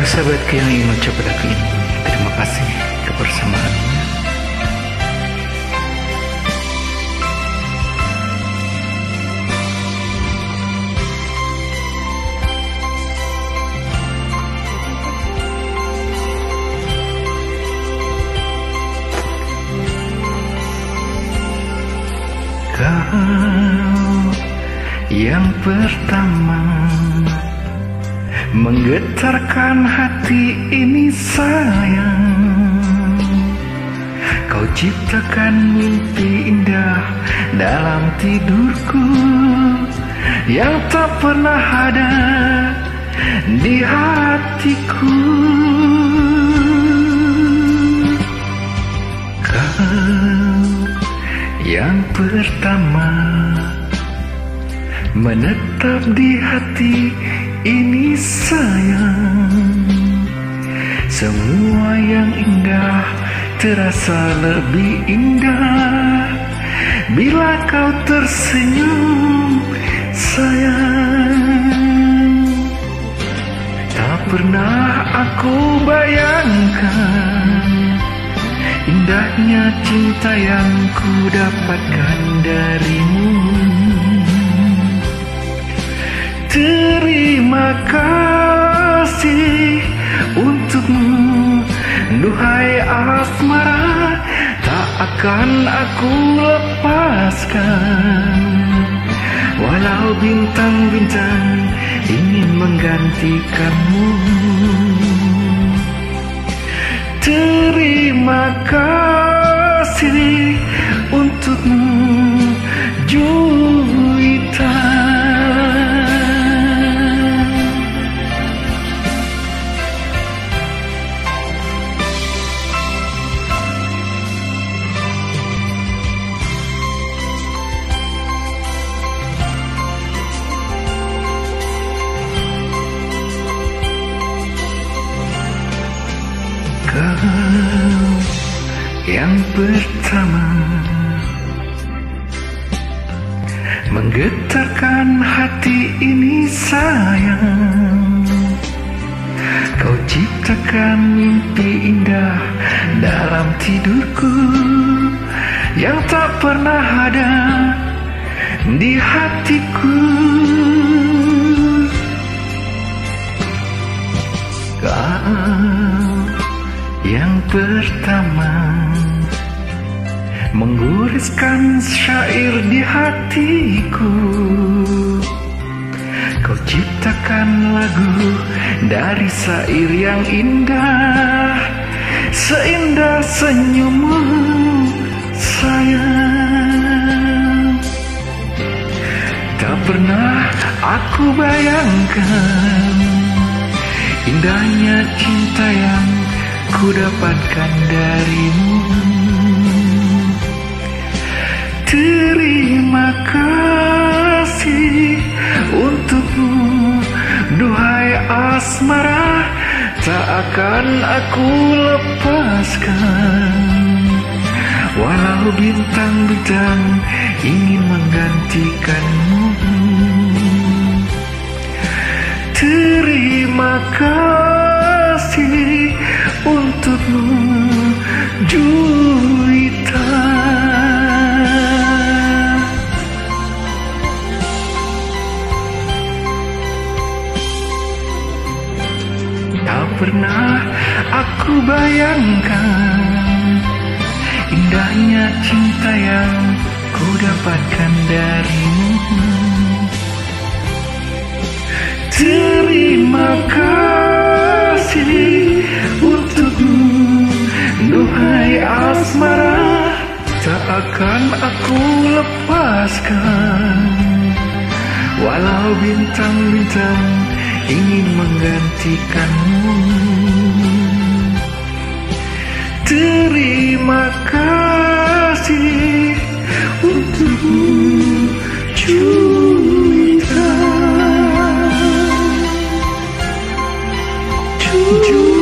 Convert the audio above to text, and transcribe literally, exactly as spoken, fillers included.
sahabatku yang ingin mencoba lagu ini, terima kasih kebersamaannya. Kau yang pertama menggetarkan hati ini sayang. Kau ciptakan mimpi indah dalam tidurku yang tak pernah ada di hatiku. Kau yang pertama menetap di hati ini sayang. Semua yang indah terasa lebih indah bila kau tersenyum sayang. Tak pernah aku bayangkan indahnya cinta yang ku dapatkan darimu. Terima kasih untukmu, duhai asmara, tak akan aku lepaskan. Walau bintang-bintang ingin menggantikanmu. Terima kasih untukmu, Juwita. Kau yang pertama menggetarkan hati ini sayang. Kau ciptakan mimpi indah dalam tidurku yang tak pernah ada di hatiku. Kau yang pertama menggoreskan syair di hatiku. Kau ciptakan lagu dari syair yang indah, seindah senyummu sayang. Tak pernah aku bayangkan indahnya cinta yang ku dapatkan darimu. Terima kasih untukmu, duhai asmara, tak akan aku lepaskan. Walau bintang-bintang ingin menggantikanmu. Terima kasih untukmu, Juwita. Tak pernah aku bayangkan indahnya cinta yang ku dapatkan darimu. Terima kasih untukmu, duhai asmara, tak akan aku lepaskan. Walau bintang-bintang ingin menggantikanmu. Terima kasih untukmu, Juwita. Juwita.